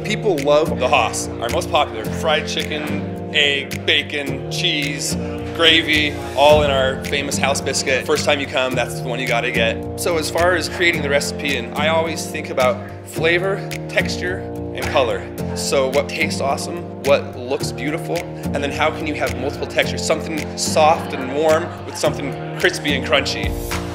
People love the Haas, our most popular. Fried chicken, egg, bacon, cheese, gravy, all in our famous house biscuit. First time you come, that's the one you gotta get. So as far as creating the recipe, and I always think about flavor, texture, and color. So what tastes awesome, what looks beautiful, and then how can you have multiple textures? Something soft and warm with something crispy and crunchy.